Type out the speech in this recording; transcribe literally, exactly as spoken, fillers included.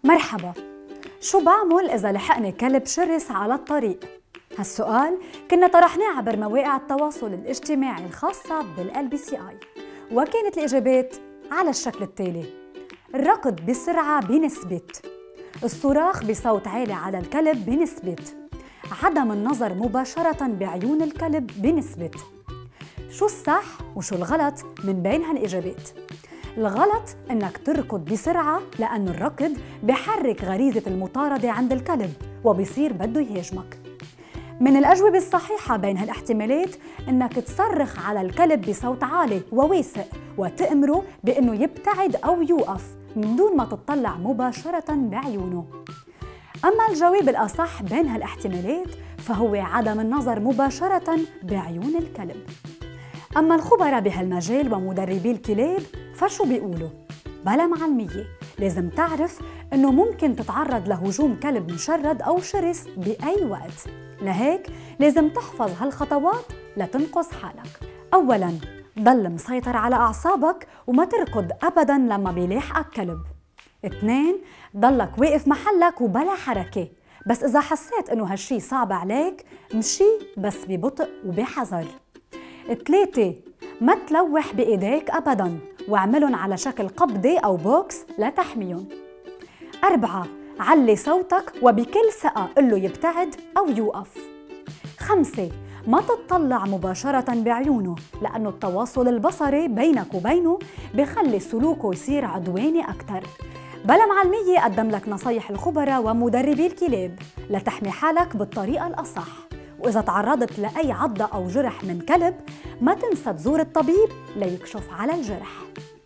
مرحبا، شو بعمل إذا لحقني كلب شرس على الطريق؟ هالسؤال كنا طرحناه عبر مواقع التواصل الاجتماعي الخاصة بالال بي سي آي، وكانت الإجابات على الشكل التالي: الركض بسرعة بنسبة، الصراخ بصوت عالي على الكلب بنسبة، عدم النظر مباشرة بعيون الكلب بنسبة. شو الصح وشو الغلط من بين هالإجابات؟ الغلط إنك تركض بسرعة، لأن الركض بحرك غريزة المطاردة عند الكلب وبصير بده يهاجمك. من الأجوبة الصحيحة بين هالاحتمالات إنك تصرخ على الكلب بصوت عالي وواثق وتأمره بإنه يبتعد أو يوقف من دون ما تطلع مباشرة بعيونه. أما الجواب الأصح بين هالاحتمالات فهو عدم النظر مباشرة بعيون الكلب. أما الخبراء بهالمجال ومدربي الكلاب فشو بيقولوا؟ بلا معلمية، لازم تعرف إنه ممكن تتعرض لهجوم كلب مشرد أو شرس بأي وقت، لهيك لازم تحفظ هالخطوات لتنقذ حالك. أولاً، ضل مسيطر على أعصابك وما تركض أبداً لما بيلاحقك كلب. اثنين، ضلك واقف محلك وبلا حركة، بس إذا حسيت إنه هالشي صعب عليك مشي بس ببطء وبحذر. ثلاثة، ما تلوح بإيديك أبداً واعملن على شكل قبضة أو بوكس لتحميهم. أربعة، علي صوتك وبكل ثقة قل له يبتعد أو يوقف. خمسة، ما تطلع مباشرة بعيونه، لأنه التواصل البصري بينك وبينه بخلي سلوكه يصير عدواني أكثر. بلا معلمية قدم لك نصايح الخبراء ومدربي الكلاب لتحمي حالك بالطريقة الأصح. وإذا تعرضت لأي عضة أو جرح من كلب ما تنسى تزور الطبيب ليكشف على الجرح.